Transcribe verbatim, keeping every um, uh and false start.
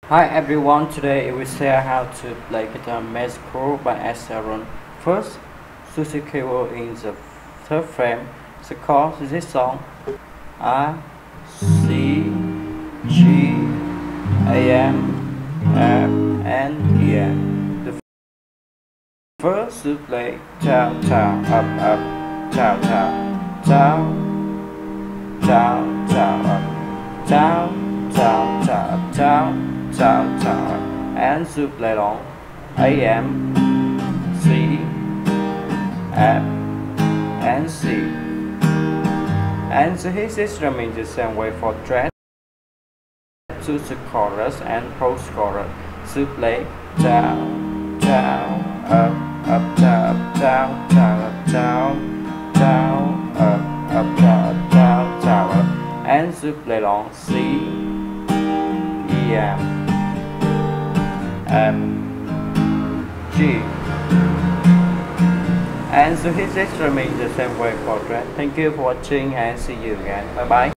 Hi everyone, today we share how to play guitar Maze chord by Sheeran. First, choose the keyboard in the third frame. The chords in this song are C, G, A M, F, and E M. The first to play down, down, up, up, down, down, down, down, down, up, down, down, down, up, down. Down, down, and to play along A M, C, F, and C. And so his system in the same way for thread to the chorus and post chorus. To play down, down, up, up, down, down, down, up, down, down, up, up, down, down, down, up, and to play along C, E, M. M, G, and so his instrument the same way for that. Thank you for watching and see you again. Bye bye.